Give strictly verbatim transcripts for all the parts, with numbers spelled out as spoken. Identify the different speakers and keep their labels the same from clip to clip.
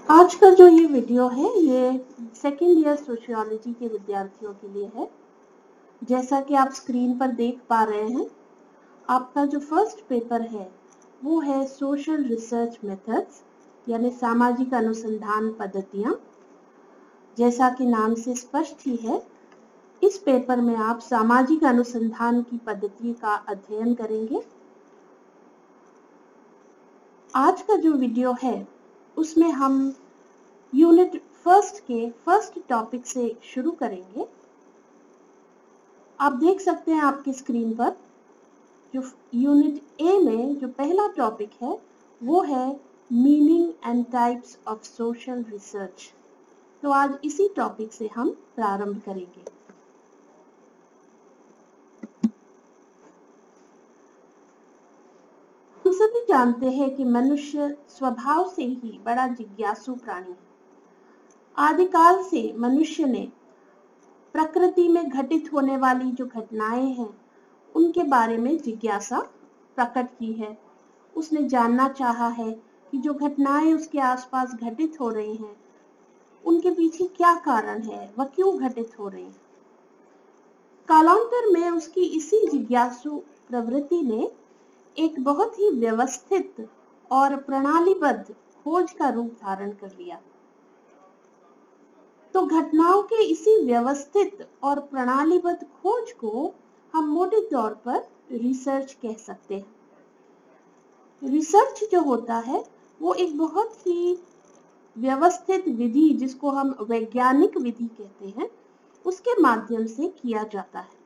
Speaker 1: आज का जो ये वीडियो है ये सेकेंड ईयर सोशियोलॉजी के विद्यार्थियों के लिए है। जैसा कि आप स्क्रीन पर देख पा रहे हैं, आपका जो फर्स्ट पेपर है वो है सोशल रिसर्च मेथड्स यानी सामाजिक अनुसंधान पद्धतियां। जैसा कि नाम से स्पष्ट ही है, इस पेपर में आप सामाजिक अनुसंधान की पद्धति का अध्ययन करेंगे। आज का जो वीडियो है उसमें हम यूनिट फर्स्ट के फर्स्ट टॉपिक से शुरू करेंगे। आप देख सकते हैं आपकी स्क्रीन पर जो यूनिट ए में जो पहला टॉपिक है वो है meaning and types of social research. तो आज इसी टॉपिक से हम प्रारंभ करेंगे। हम सभी जानते हैं कि मनुष्य स्वभाव से ही बड़ा जिज्ञासु प्राणी है। आदिकाल से मनुष्य ने प्रकृति में घटित होने वाली जो घटनाएं हैं उनके बारे में जिज्ञासा प्रकट की है। उसने जानना चाहा है कि जो घटनाएं उसके आसपास घटित हो रही हैं उनके पीछे क्या कारण है, वह क्यों घटित हो रही हैं। कालांतर में उसकी इसी जिज्ञासु प्रवृत्ति ने एक बहुत ही व्यवस्थित और प्रणालीबद्ध खोज का रूप धारण कर लिया। तो घटनाओं के इसी व्यवस्थित और प्रणालीबद्ध खोज को हम मोटे तौर पर रिसर्च कह सकते हैं। रिसर्च जो होता है वो एक बहुत ही व्यवस्थित विधि, जिसको हम वैज्ञानिक विधि कहते हैं, उसके माध्यम से किया जाता है।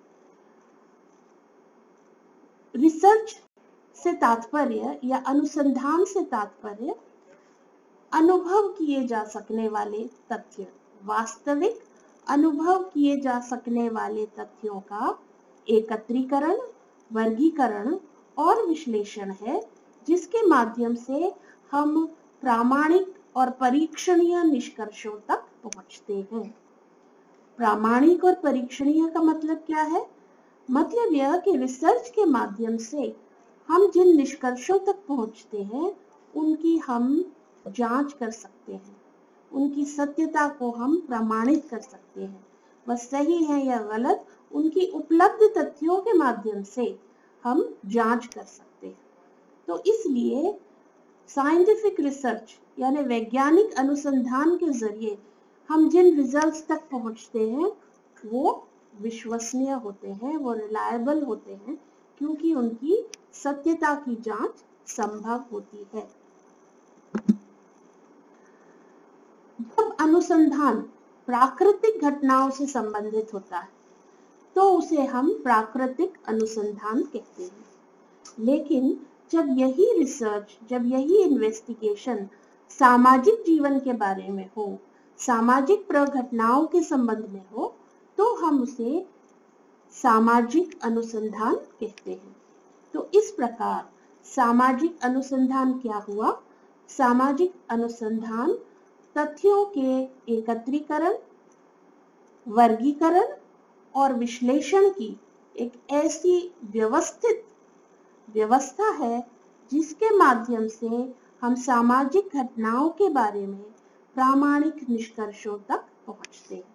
Speaker 1: रिसर्च से तात्पर्य या अनुसंधान से तात्पर्य अनुभव किए जा सकने वाले तथ्य, वास्तविक अनुभव किए जा सकने वाले तथ्यों का एकत्रीकरण, वर्गीकरण और विश्लेषण है, जिसके माध्यम से हम प्रामाणिक और परीक्षणीय निष्कर्षों तक पहुंचते हैं। प्रामाणिक और परीक्षणीय का मतलब क्या है? मतलब यह कि रिसर्च के माध्यम से हम जिन निष्कर्षों तक पहुंचते हैं उनकी हम जांच कर सकते हैं, उनकी सत्यता को हम प्रमाणित कर सकते हैं, वह सही है या गलत, उनकी उपलब्ध तथ्यों के माध्यम से हम जांच कर सकते हैं। तो इसलिए साइंटिफिक रिसर्च यानी वैज्ञानिक अनुसंधान के जरिए हम जिन रिजल्ट्स तक पहुंचते हैं वो विश्वसनीय होते हैं, वो रिलायबल होते हैं, क्योंकि उनकी सत्यता की जांच संभव होती है। जब अनुसंधान प्राकृतिक घटनाओं से संबंधित होता है तो उसे हम प्राकृतिक अनुसंधान कहते हैं। लेकिन जब यही रिसर्च, जब यही इन्वेस्टिगेशन सामाजिक जीवन के बारे में हो, सामाजिक प्रघटनाओं के संबंध में हो, तो हम उसे सामाजिक अनुसंधान कहते हैं। तो इस प्रकार सामाजिक अनुसंधान क्या हुआ? सामाजिक अनुसंधान तथ्यों के एकत्रीकरण, वर्गीकरण और विश्लेषण की एक ऐसी व्यवस्थित व्यवस्था है जिसके माध्यम से हम सामाजिक घटनाओं के बारे में प्रामाणिक निष्कर्षों तक पहुंचते हैं।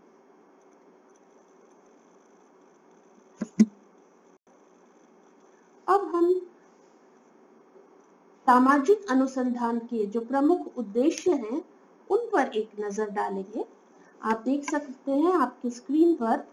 Speaker 1: अब हम सामाजिक अनुसंधान के जो प्रमुख उद्देश्य हैं उन पर एक नजर डालेंगे। आप देख सकते हैं आपकी स्क्रीन पर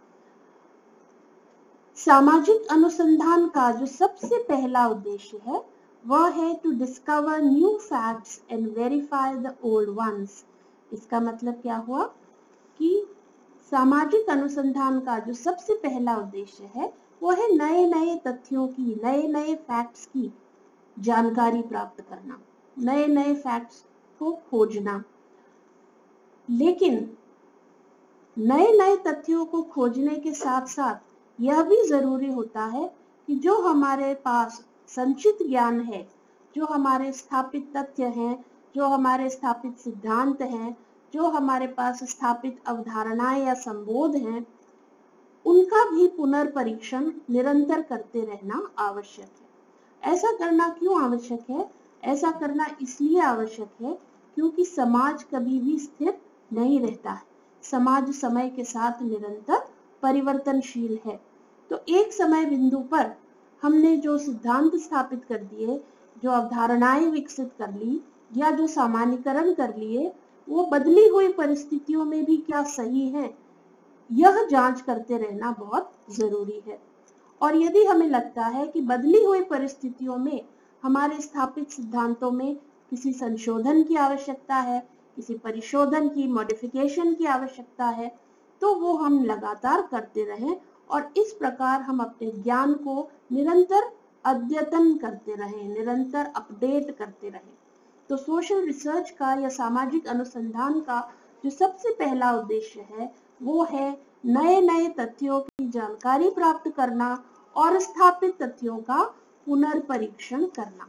Speaker 1: सामाजिक अनुसंधान का जो सबसे पहला उद्देश्य है वह है to discover new facts and verify the old ones. इसका मतलब क्या हुआ कि सामाजिक अनुसंधान का जो सबसे पहला उद्देश्य है वो है नए नए तथ्यों की, नए नए फैक्ट्स की जानकारी प्राप्त करना, नए नए फैक्ट्स को खोजना। लेकिन नए नए तथ्यों को खोजने के साथ साथ यह भी जरूरी होता है कि जो हमारे पास संचित ज्ञान है, जो हमारे स्थापित तथ्य हैं, जो हमारे स्थापित सिद्धांत हैं, जो हमारे पास स्थापित अवधारणाएं या संबोध हैं, उनका भी पुनर्परीक्षण निरंतर करते रहना आवश्यक है। ऐसा करना क्यों आवश्यक है? ऐसा करना इसलिए आवश्यक है क्योंकि समाज कभी भी स्थिर नहीं रहता है। समाज समय के साथ निरंतर परिवर्तनशील है। तो एक समय बिंदु पर हमने जो सिद्धांत स्थापित कर दिए, जो अवधारणाएं विकसित कर ली या जो सामान्यीकरण कर लिए, वो बदली हुई परिस्थितियों में भी क्या सही है, यह जांच करते रहना बहुत जरूरी है। और यदि हमें लगता है कि बदली हुई परिस्थितियों में हमारे स्थापित सिद्धांतों में किसी संशोधन की आवश्यकता है, किसी परिशोधन की, मॉडिफिकेशन की आवश्यकता है, तो वो हम लगातार करते रहें और इस प्रकार हम अपने ज्ञान को निरंतर अद्यतन करते रहें, निरंतर अपडेट करते रहें। तो सोशल रिसर्च का या सामाजिक अनुसंधान का जो सबसे पहला उद्देश्य है वो है नए नए तथ्यों की जानकारी प्राप्त करना और स्थापित तथ्यों का पुनर्परीक्षण करना।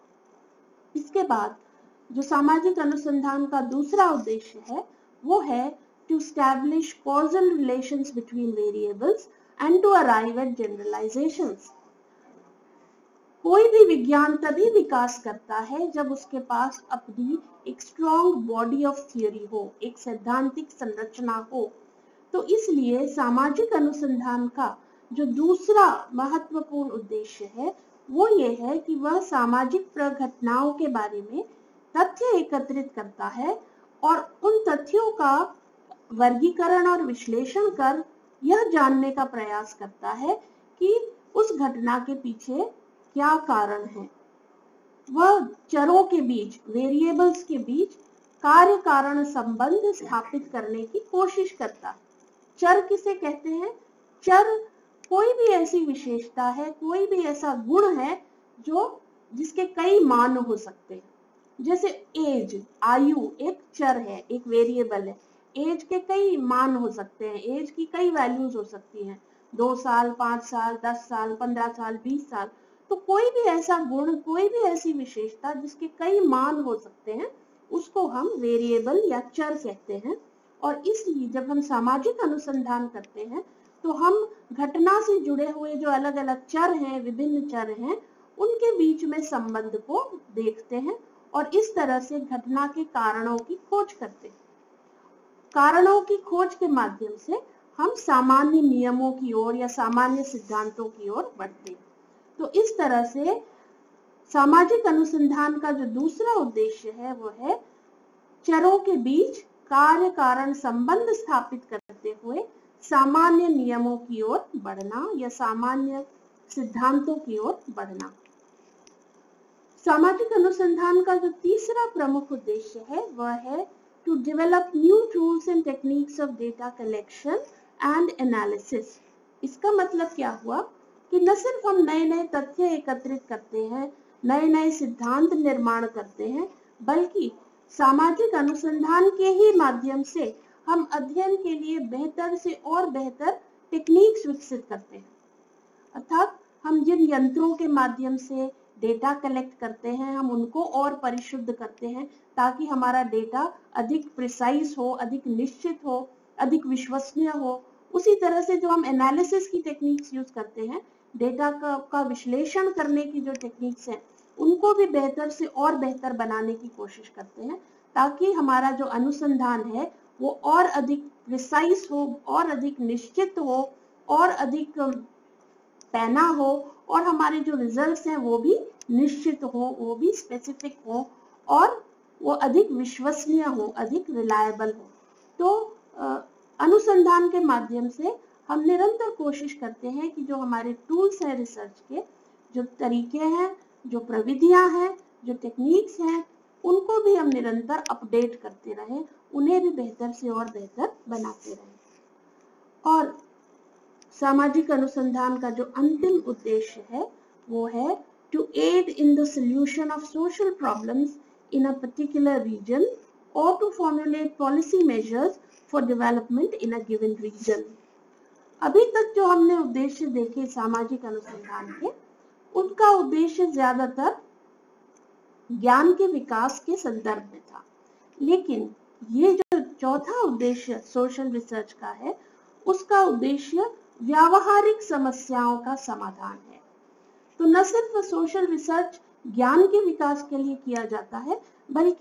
Speaker 1: इसके बाद जो सामाजिक अनुसंधान का दूसरा उद्देश्य है वो है to establish causal relations between variables and to arrive at generalizations। कोई भी विज्ञान तभी विकास करता है जब उसके पास अपनी एक स्ट्रॉन्ग बॉडी ऑफ थियोरी हो, एक सैद्धांतिक संरचना हो। तो इसलिए सामाजिक अनुसंधान का जो दूसरा महत्वपूर्ण उद्देश्य है वो ये है कि वह सामाजिक घटनाओं के बारे में तथ्य एकत्रित करता है और उन तथ्यों का वर्गीकरण और विश्लेषण कर यह जानने का प्रयास करता है कि उस घटना के पीछे क्या कारण है। वह चरों के बीच, वेरिएबल्स के बीच कार्य कारण संबंध स्थापित करने की कोशिश करता है। चर किसे कहते हैं? चर कोई भी ऐसी विशेषता है, कोई भी ऐसा गुण है जो जिसके कई मान हो सकते हैं। जैसे एज, आयु एक चर है, एक वेरिएबल है। एज के कई मान हो सकते हैं, एज की कई वैल्यूज हो सकती हैं, दो साल, पांच साल, दस साल, पंद्रह साल, बीस साल। तो कोई भी ऐसा गुण, कोई भी ऐसी विशेषता जिसके कई मान हो सकते हैं, उसको हम वेरिएबल या चर कहते हैं। और इसलिए जब हम सामाजिक अनुसंधान करते हैं तो हम घटना से जुड़े हुए जो अलग अलग चर हैं, विभिन्न चर हैं, उनके बीच में संबंध को देखते हैं और इस तरह से घटना के कारणों की खोज करते हैं। कारणों की खोज के माध्यम से हम सामान्य नियमों की ओर या सामान्य सिद्धांतों की ओर बढ़ते हैं। तो इस तरह से सामाजिक अनुसंधान का जो दूसरा उद्देश्य है वो है चरों के बीच कार्य कारण संबंध स्थापित करते हुए सामान्य नियमों की ओर बढ़ना या सामान्य सिद्धांतों की ओर बढ़ना। सामाजिक अनुसंधान का जो तीसरा प्रमुख उद्देश्य है वह है to develop new tools and techniques of data collection and analysis। इसका मतलब क्या हुआ कि न सिर्फ हम नए नए तथ्य एकत्रित करते हैं, नए नए सिद्धांत निर्माण करते हैं, बल्कि सामाजिक अनुसंधान के ही माध्यम से हम अध्ययन के लिए बेहतर से और बेहतर टेक्निक्स विकसित करते हैं। अर्थात हम जिन यंत्रों के माध्यम से डेटा कलेक्ट करते हैं, हम उनको और परिशुद्ध करते हैं ताकि हमारा डेटा अधिक प्रिसाइज हो, अधिक निश्चित हो, अधिक विश्वसनीय हो। उसी तरह से जो हम एनालिसिस की टेक्निक्स यूज करते हैं, डेटा का, का विश्लेषण करने की जो टेक्निक्स हैं, उनको भी बेहतर से और बेहतर बनाने की कोशिश करते हैं ताकि हमारा जो अनुसंधान है वो और अधिक प्रिसाइज हो, और अधिक निश्चित हो, और अधिक पैना हो, और हमारे जो रिजल्ट्स हैं वो भी निश्चित हो, वो भी स्पेसिफिक हो, और वो अधिक विश्वसनीय हो, अधिक रिलायबल हो। तो अनुसंधान के माध्यम से हम निरंतर कोशिश करते हैं कि जो हमारे टूल्स हैं रिसर्च के, जो तरीके हैं, जो प्रविधियां हैं, जो टेक्निक्स हैं, उनको भी हम निरंतर अपडेट करते रहें, उन्हें भी बेहतर से और बेहतर बनाते रहें। और सामाजिक अनुसंधान का जो अंतिम उद्देश्य है वो है to aid in the solution of social problems in a particular region or to formulate policy measures for development in a given region। अभी तक जो हमने उद्देश्य देखे सामाजिक अनुसंधान के, उनका उद्देश्य ज्यादातर ज्ञान के विकास के संदर्भ में था, लेकिन ये जो चौथा उद्देश्य सोशल रिसर्च का है, उसका उद्देश्य व्यावहारिक समस्याओं का समाधान है। तो न सिर्फ सोशल रिसर्च ज्ञान के विकास के लिए किया जाता है, बल्कि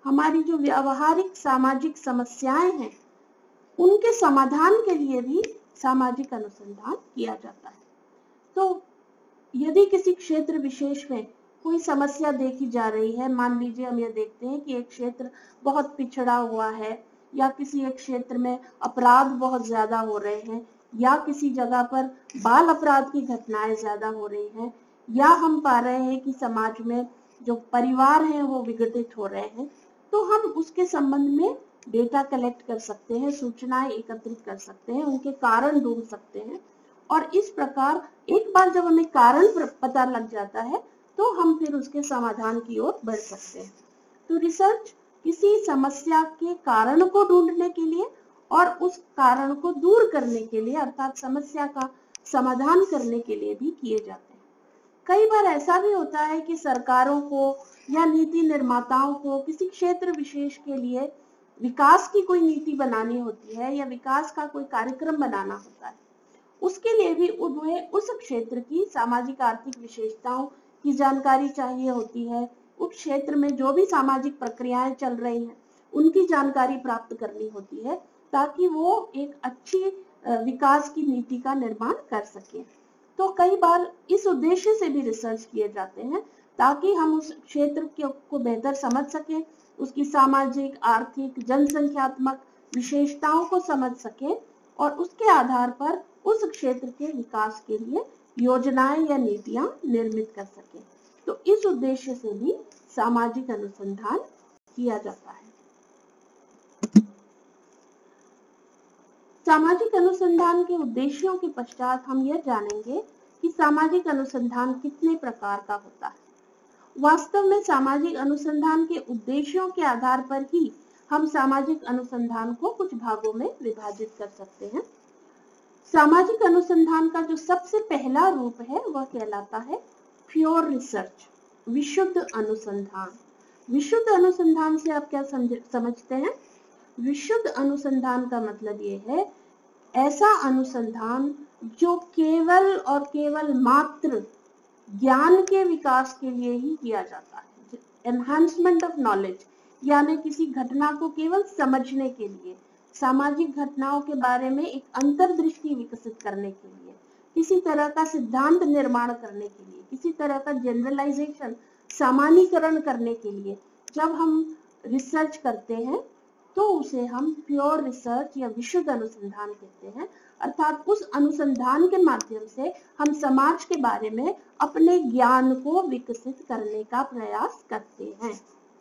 Speaker 1: हमारी जो व्यावहारिक सामाजिक समस्याएं हैं उनके समाधान के लिए भी सामाजिक अनुसंधान किया जाता है। तो यदि किसी क्षेत्र विशेष में कोई समस्या देखी जा रही है, मान लीजिए हम ये देखते हैं कि एक क्षेत्र बहुत पिछड़ा हुआ है, या किसी एक क्षेत्र में अपराध बहुत ज्यादा हो रहे हैं, या किसी जगह पर बाल अपराध की घटनाएं ज्यादा हो रही हैं, या हम पा रहे हैं कि समाज में जो परिवार हैं वो विघटित हो रहे हैं, तो हम उसके संबंध में डेटा कलेक्ट कर सकते हैं, सूचनाएं एकत्रित कर सकते हैं, उनके कारण ढूंढ सकते हैं, और इस प्रकार एक बार जब हमें कारण पता लग जाता है तो हम फिर उसके समाधान की ओर बढ़ सकते हैं। तो रिसर्च किसी समस्या के कारण को ढूंढने के लिए और उस कारण को दूर करने के लिए, अर्थात समस्या का समाधान करने के लिए भी किए जाते हैं। कई बार ऐसा भी होता है कि सरकारों को या नीति निर्माताओं को किसी क्षेत्र विशेष के लिए विकास की कोई नीति बनानी होती है या विकास का कोई कार्यक्रम बनाना होता है। उसके लिए भी उन्हें उस क्षेत्र की सामाजिक आर्थिक विशेषताओं की जानकारी चाहिए होती है। उस क्षेत्र में जो भी सामाजिक प्रक्रियाएं चल रही हैं उनकी जानकारी प्राप्त करनी होती है, ताकि वो एक अच्छी विकास की नीति का निर्माण कर सके। तो कई बार इस उद्देश्य से भी रिसर्च किए जाते हैं, ताकि हम उस क्षेत्र को बेहतर समझ सकें, उसकी सामाजिक, आर्थिक, जनसंख्यात्मक विशेषताओं को समझ सकें और उसके आधार पर उस क्षेत्र के विकास के लिए योजनाएं या नीतियां निर्मित कर सकें। तो इस उद्देश्य से भी सामाजिक अनुसंधान किया जाता है। सामाजिक अनुसंधान के उद्देश्यों के पश्चात हम यह जानेंगे कि सामाजिक अनुसंधान कितने प्रकार का होता है। वास्तव में सामाजिक अनुसंधान के उद्देश्यों के आधार पर ही हम सामाजिक अनुसंधान को कुछ भागों में विभाजित कर सकते हैं। सामाजिक अनुसंधान का जो सबसे पहला रूप है वह कहलाता है प्योर रिसर्च, विशुद्ध अनुसंधान। विशुद्ध अनुसंधान से आप क्या समझते हैं? विशुद्ध अनुसंधान का मतलब ये है ऐसा अनुसंधान जो केवल और केवल मात्र ज्ञान के विकास के लिए ही किया जाता है, एनहांसमेंट ऑफ नॉलेज, यानी किसी घटना को केवल समझने के लिए, सामाजिक घटनाओं के बारे में एक अंतर्दृष्टि विकसित करने के लिए, किसी तरह का सिद्धांत निर्माण करने के लिए, किसी तरह का जनरलाइजेशन, सामान्यीकरण करने के लिए जब हम रिसर्च करते हैं तो उसे हम प्योर रिसर्च या विशुद्ध अनुसंधान कहते हैं। अर्थात उस अनुसंधान के माध्यम से हम समाज के बारे में अपने ज्ञान को विकसित करने का प्रयास करते हैं।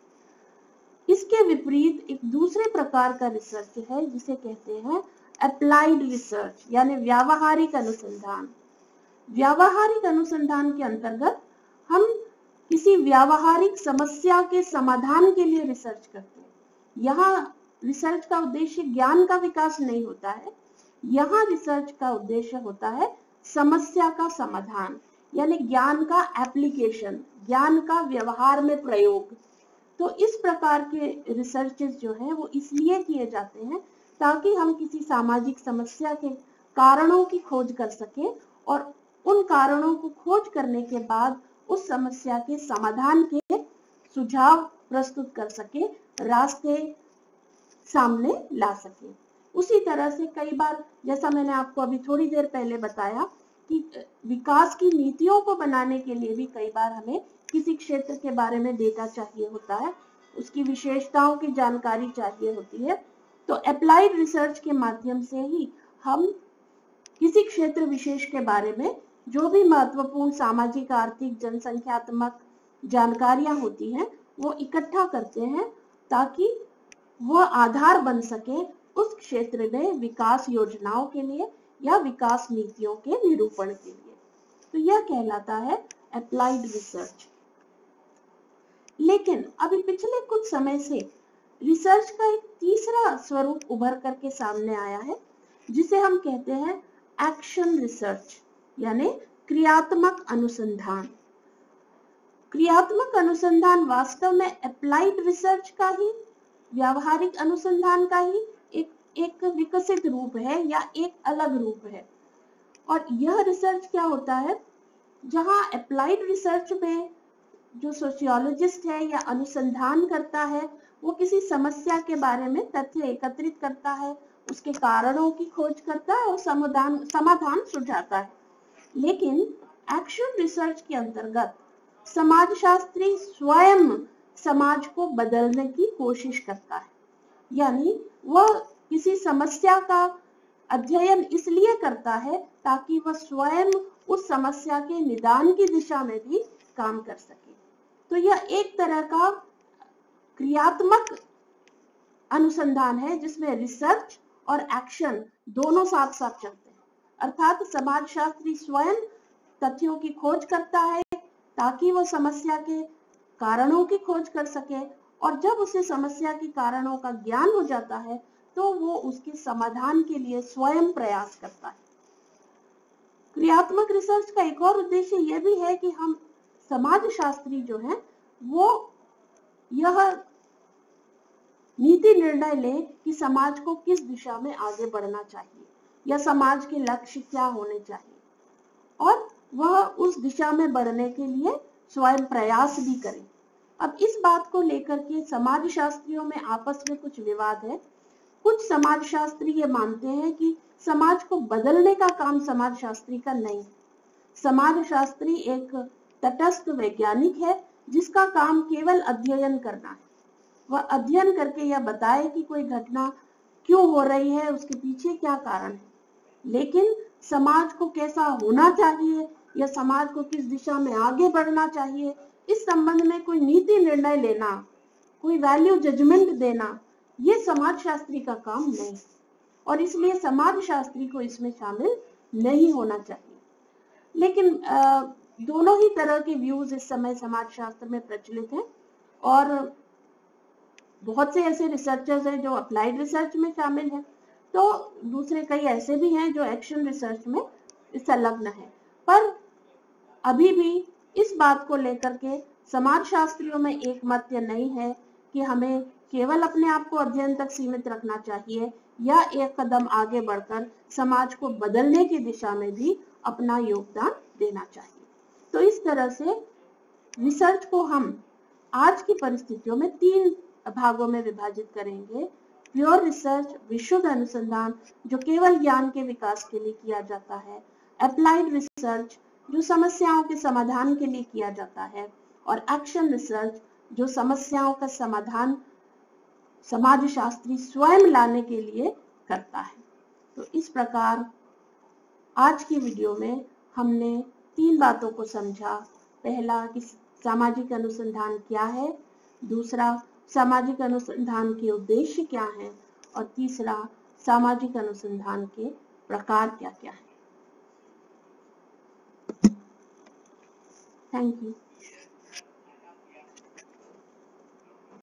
Speaker 1: इसके विपरीत एक दूसरे प्रकार का रिसर्च है जिसे कहते हैं अप्लाइड रिसर्च, यानी व्यावहारिक अनुसंधान। व्यावहारिक अनुसंधान के अंतर्गत हम किसी व्यावहारिक समस्या के समाधान के लिए रिसर्च करते हैं। यहाँ रिसर्च का उद्देश्य ज्ञान का विकास नहीं होता है, यहाँ रिसर्च का उद्देश्य होता है समस्या का समाधान, यानी ज्ञान का एप्लीकेशन, ज्ञान का व्यवहार में प्रयोग। तो इस प्रकार के रिसर्चेस जो है वो इसलिए किए जाते हैं ताकि हम किसी सामाजिक समस्या के कारणों की खोज कर सकें और उन कारणों को खोज करने के बाद उस समस्या के समाधान के सुझाव प्रस्तुत कर सके, रास्ते सामने ला सके। उसी तरह से कई बार, जैसा मैंने आपको अभी थोड़ी देर पहले बताया, कि विकास की नीतियों को बनाने के लिए भी कई बार हमें किसी क्षेत्र के बारे में डेटा चाहिए होता है, उसकी विशेषताओं की जानकारी चाहिए होती है। तो अप्लाइड रिसर्च के माध्यम से ही हम किसी क्षेत्र विशेष के बारे में जो भी महत्वपूर्ण सामाजिक, आर्थिक, जनसंख्यात्मक जानकारियां होती हैं वो इकट्ठा करते हैं ताकि वह आधार बन सके उस क्षेत्र में विकास योजनाओं के लिए या विकास नीतियों के निरूपण के लिए। तो यह कहलाता है अप्लाइड रिसर्च। लेकिन अभी पिछले कुछ समय से रिसर्च का एक तीसरा स्वरूप उभर करके सामने आया है जिसे हम कहते हैं एक्शन रिसर्च, यानी क्रियात्मक अनुसंधान। क्रियात्मक अनुसंधान वास्तव में अप्लाइड रिसर्च का ही, व्यावहारिक अनुसंधान का ही एक एक विकसित रूप है या एक अलग रूप है। और यह रिसर्च क्या होता है, जहां अप्लाइड रिसर्च में जो सोशियोलॉजिस्ट है या अनुसंधान करता है वो किसी समस्या के बारे में तथ्य एकत्रित करता है, उसके कारणों की खोज करता है और समाधान समाधान सुझाता है। लेकिन एक्शन रिसर्च के अंतर्गत समाजशास्त्री स्वयं समाज को बदलने की कोशिश करता है, यानी वह किसी समस्या का अध्ययन इसलिए करता है ताकि वह स्वयं उस समस्या के निदान की दिशा में भी काम कर सके। तो यह एक तरह का क्रियात्मक अनुसंधान है जिसमें रिसर्च और एक्शन दोनों साथ साथ चलते हैं। अर्थात समाजशास्त्री स्वयं तथ्यों की खोज करता है ताकि वह समस्या के कारणों की खोज कर सके, और जब उसे समस्या के कारणों का ज्ञान हो जाता है तो वो उसके समाधान के लिए स्वयं प्रयास करता है। क्रियात्मक रिसर्च का एक और उद्देश्य यह भी है कि हम समाजशास्त्री जो है वो यह नीति निर्णय ले कि समाज को किस दिशा में आगे बढ़ना चाहिए या समाज के लक्ष्य क्या होने चाहिए, और वह उस दिशा में बढ़ने के लिए स्वयं प्रयास भी करे। अब इस बात को लेकर के समाजशास्त्रियों में आपस में कुछ विवाद है। कुछ समाजशास्त्री ये मानते हैं कि समाज को बदलने का काम समाजशास्त्री का नहीं है। समाजशास्त्री एक तटस्थ वैज्ञानिक है जिसका काम केवल अध्ययन करना है। वह अध्ययन करके यह बताए कि कोई घटना क्यों हो रही है, उसके पीछे क्या कारण है, लेकिन समाज को कैसा होना चाहिए या समाज को किस दिशा में आगे बढ़ना चाहिए, इस संबंध में कोई नीति निर्णय लेना, कोई वैल्यू जजमेंट देना, ये समाजशास्त्री का काम नहीं, और इसलिए समाजशास्त्री को इसमें शामिल नहीं होना चाहिए। लेकिन आ, दोनों ही तरह के व्यूज इस समय समाजशास्त्र में प्रचलित हैं, और बहुत से ऐसे रिसर्चर्स हैं जो अप्लाइड रिसर्च में शामिल हैं, तो दूसरे कई ऐसे भी हैं जो एक्शन रिसर्च में संलग्न है। पर अभी भी इस बात को लेकर के समाजशास्त्रियों में एक मत नहीं है कि हमें केवल अपने आप को अध्ययन तक सीमित रखना चाहिए या एक कदम आगे बढ़कर समाज को बदलने की दिशा में भी अपना योगदान देना चाहिए। तो इस तरह से रिसर्च को हम आज की परिस्थितियों में तीन भागों में विभाजित करेंगे। प्योर रिसर्च, विशुद्ध अनुसंधान जो केवल ज्ञान के विकास के लिए किया जाता है, अप्लाइड रिसर्च जो समस्याओं के समाधान के लिए किया जाता है, और एक्शन रिसर्च जो समस्याओं का समाधान समाजशास्त्री स्वयं लाने के लिए करता है। तो इस प्रकार आज की वीडियो में हमने तीन बातों को समझा। पहला कि सामाजिक अनुसंधान क्या है, दूसरा सामाजिक अनुसंधान के उद्देश्य क्या हैं, और तीसरा सामाजिक अनुसंधान के प्रकार क्या क्या हैं। Thank you.